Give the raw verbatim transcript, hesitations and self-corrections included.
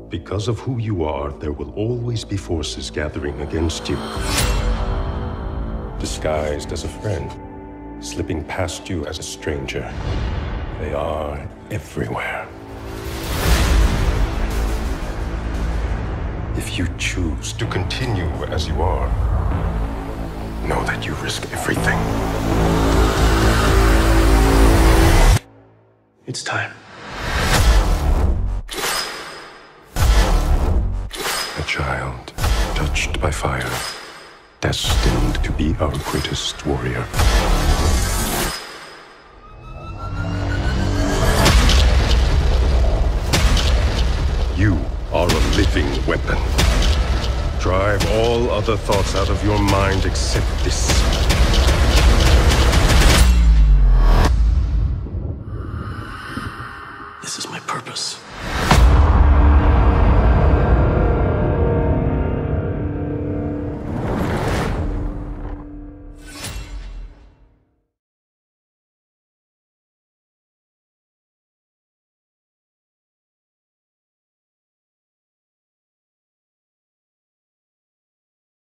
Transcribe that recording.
Because of who you are, there will always be forces gathering against you. Disguised as a friend, slipping past you as a stranger. They are everywhere. If you choose to continue as you are, know that you risk everything. It's time. A child touched by fire, destined to be our greatest warrior. You are a living weapon. Drive all other thoughts out of your mind except this. This is my purpose.